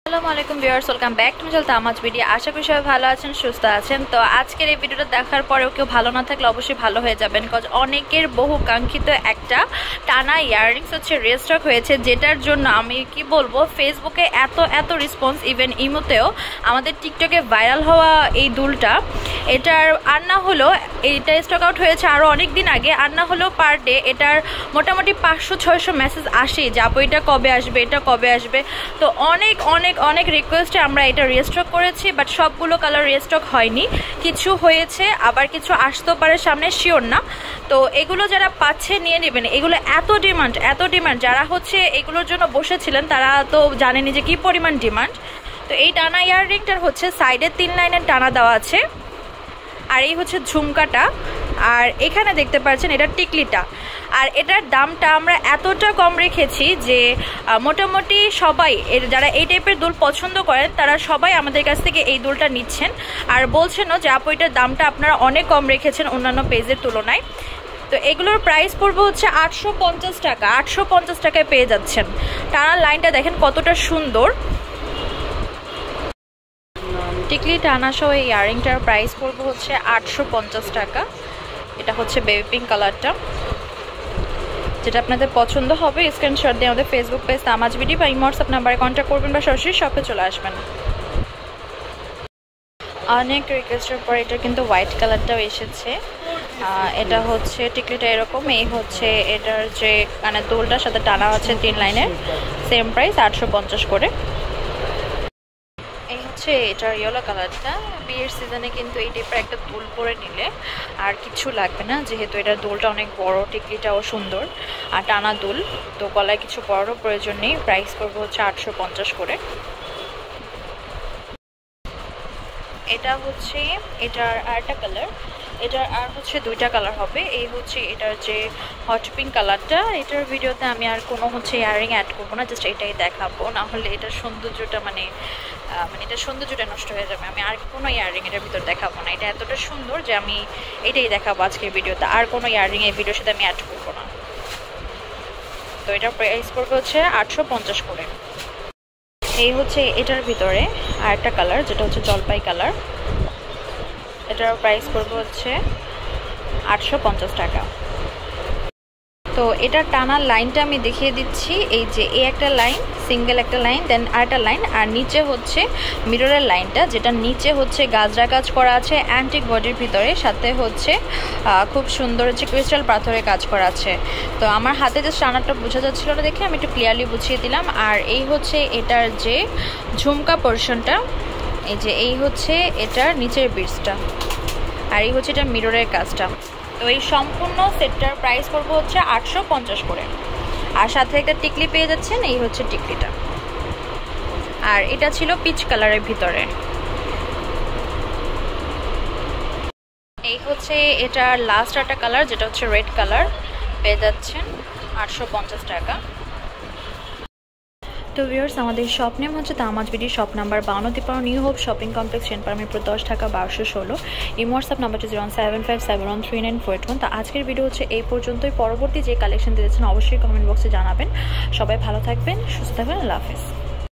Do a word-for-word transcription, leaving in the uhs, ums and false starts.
আসসালামু আলাইকুম viewers, welcome back to channel Tamaj BD. আশা করি সবাই ভালো আছেন, সুস্থ আছেন। তো আজকের এই ভিডিওটা দেখার পরেও কেউ ভালো না থাকলে অবশ্যই ভালো হয়ে যাবেন, কজ অনেকের বহু কাঙ্ক্ষিত একটা টানা ইয়াররিংস হচ্ছে রিস্টক হয়েছে, যেটার জন্য আমি কি বলবো, ফেসবুকে এত এত রেসপন্স, ইভেন ইমোতেও আমাদের টিকটকে ভাইরাল হওয়া এই দুলটা, এটার আর না হলো এইটা স্টক আউট হয়েছে আরও অনেক দিন আগে, আর না হলেও পার ডে এটার মোটামুটি পাঁচশো ছয়শো মেসেজ আসে যে আপু এটা কবে আসবে, এটা কবে আসবে। তো অনেক অনেক অনেক রিকোয়েস্টে আমরা এটা রিস্টক করেছি, বাট সবগুলো কালার রিস্টক হয়নি, কিছু হয়েছে আবার কিছু আসতেও পারে সামনে, শিওর না। তো এগুলো যারা পাচ্ছে নিয়ে নেবেন, এগুলো এত ডিমান্ড এত ডিমান্ড, যারা হচ্ছে এগুলোর জন্য বসেছিলেন তারা তো জানেনি যে কি পরিমাণ ডিমান্ড। তো এই টানা ইয়াররিংটার হচ্ছে সাইডে তিন লাইনের টানা দেওয়া আছে, আর এই হচ্ছে ঝুমকাটা, আর এখানে দেখতে পাচ্ছেন এটা টিকলিটা। আর এটার দামটা আমরা এতটা কম রেখেছি যে মোটামুটি সবাই যারা এই টাইপের দুল পছন্দ করেন তারা সবাই আমাদের কাছ থেকে এই দুলটা নিচ্ছেন, আর বলছেনও যে আপু এটার দামটা আপনারা অনেক কম রেখেছেন অন্যান্য পেজের তুলনায়। তো এগুলোর প্রাইস পড়বে হচ্ছে আটশো পঞ্চাশ টাকা, আটশো পঞ্চাশ টাকায় পেয়ে যাচ্ছেন। টানার লাইনটা দেখেন কতটা সুন্দর। টিকলি টানা সহ এই ইয়াররিংটার প্রাইস পড়বে হচ্ছে আটশো পঞ্চাশ টাকা। এটা হচ্ছে বেবি পিঙ্ক কালারটা, যেটা আপনাদের পছন্দ হবে স্ক্রিনশট দিয়ে আমাদের ফেসবুক পেজ তামাজ বিডি বা হোয়াটসঅ্যাপ নাম্বারে কন্ট্যাক্ট করবেন বা সরাসরি শপে চলে আসবেন। অনেক রিকোয়েস্টের পর এটা কিন্তু হোয়াইট কালারটাও এসেছে। এটা হচ্ছে টিকলিটা এরকম, এই হচ্ছে এটার যে মানে দোলটার সাথে টানা হচ্ছে তিন লাইনের, সেম প্রাইস আটশো পঞ্চাশ করে। এই হচ্ছে এটার ইয়েলো কালারটা। বিয়ের সিজনে কিন্তু এই টাইপের একটা দুল পরে নিলে আর কিছু লাগবে না, যেহেতু এটার দোলটা অনেক বড়, টিকলিটাও সুন্দর আর টানা দুল, তো গলায় কিছু বড় প্রয়োজন নেই। প্রাইস করবো হচ্ছে আটশো পঞ্চাশ করে। এটা হচ্ছে এটার আরেকটা কালার, এটার আর হচ্ছে দুইটা কালার হবে। এই হচ্ছে এটার যে হট পিঙ্ক কালারটা, এটার ভিডিওতে আমি আর কোনো হচ্ছে ইয়াররিং অ্যাড করবো না, জাস্ট এটাই দেখাবো, না হলে এটার সৌন্দর্যটা মানে মানে এটার সৌন্দর্যটা নষ্ট হয়ে যাবে। আমি আর কোনো ইয়াররিং এটার ভিতর দেখাবো না, এটা এতটা সুন্দর যে আমি এটাই দেখাবো আজকের ভিডিওতে, আর কোনো ইয়াররিং এই ভিডিওর সাথে আমি অ্যাড করবো না। তো এটার প্রাইস পড়বে হচ্ছে আটশো পঞ্চাশ করে। এই হচ্ছে এটার ভিতরে আর একটা কালার, যেটা হচ্ছে জলপাই কালার, এটার প্রাইস পড়বে হচ্ছে আটশো পঞ্চাশ টাকা। তো এটার টানার লাইনটা আমি দেখিয়ে দিচ্ছি। এই যে এই একটা লাইন, সিঙ্গেল একটা লাইন, দেন আরেকটা লাইন, আর নিচে হচ্ছে মিররের লাইনটা, যেটা নিচে হচ্ছে গাজরা কাজ করা আছে অ্যান্টিক বডির ভিতরে, সাথে হচ্ছে খুব সুন্দর হচ্ছে ক্রিস্টাল পাথরের কাজ করা আছে। তো আমার হাতে যে টানারটা বোঝা যাচ্ছিল না দেখে আমি একটু ক্লিয়ারলি বুঝিয়ে দিলাম। আর এই হচ্ছে এটার যে ঝুমকা পোর্শনটা, এই যে এই হচ্ছে এটার নিচের বিটসটা, আর এই হচ্ছে এটা মিররের কাজটা। তো এই সম্পূর্ণ সেটটার প্রাইস পড়বে হচ্ছে আটশো পঞ্চাশ করে, আর সাথে একটা টিকলি পেয়ে যাচ্ছেন, এই হচ্ছে টিকলিটা। আর এটা ছিল পিচ কালারের ভিতরে। এই হচ্ছে এটার লাস্ট একটা কালার, যেটা হচ্ছে রেড কালার, পেয়ে যাচ্ছেন আটশো পঞ্চাশ টাকা। তো ভিউয়ার্স, আমাদের শপ নেম হচ্ছে তামাজ বিডি, শপ নাম্বার বাউন্ন তিপ্পান্ন, New Hope shopping complex, Senpara, Mirpur দশ, ঢাকা বারোশো ষোলো। এই হোয়াটসঅ্যাপ নাম্বারটি zero one seven five seven one three nine four eight one. তো আজকের ভিডিও হচ্ছে এই পর্যন্তই। পরবর্তী যে কালেকশন দিয়েছেন অবশ্যই কমেন্ট বক্সে জানাবেন। সবাই ভালো থাকবেন, সুস্থ থাকবেন, আল্লাহ হাফেজ।